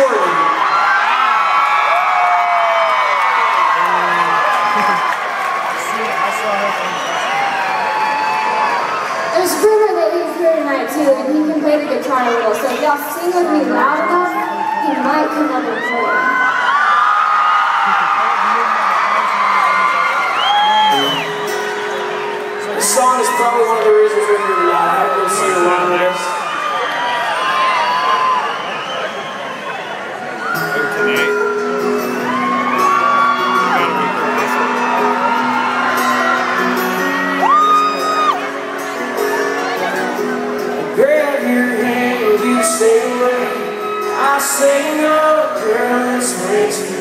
Jordan. There's Brenner that he's here tonight too, and he can play the guitar a little. So if y'all sing with me loud enough, he might come up and play. This song is probably one of the reasons we're here tonight. I haven't been singing a lot of this. Grab your hand, you say away. I say no, girl, it's way too